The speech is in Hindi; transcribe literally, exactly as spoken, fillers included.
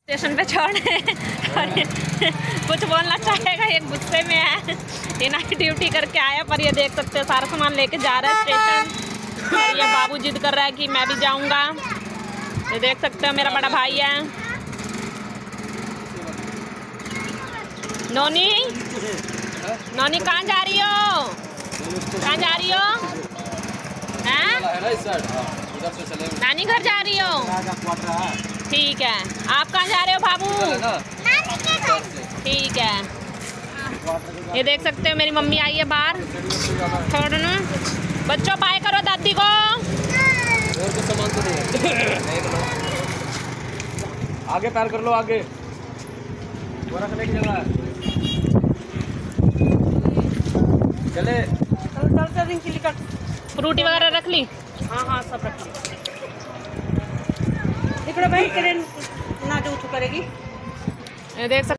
स्टेशन पे छोड़े और कुछ बोलना चाहेगा, ये गुस्से में है। ये नाइट ड्यूटी करके आया, पर ये देख सकते हो सारा सामान लेके जा रहा है स्टेशन। और ये बाबू जिद कर रहा है कि मैं भी जाऊंगा। ये देख सकते हो मेरा बड़ा भाई है। नोनी नोनी कहाँ जा रही हो? कहाँ जा रही हो? नानी घर जा रही हो? ठीक है। आप कहाँ जा रहे हो बाबू? ठीक है। ये देख सकते हो मेरी मम्मी आई है बाहर। छोड़ना बच्चों, बाय करो दादी को। और कुछ सामान तो नहीं। आगे पैर कर लो, आगे वो रखने की जगह है। चले फ्रूटी वगैरह रख ली? हाँ हाँ सब रख ली। भाई ट्रेन ना जो करेगी। ये देख सकते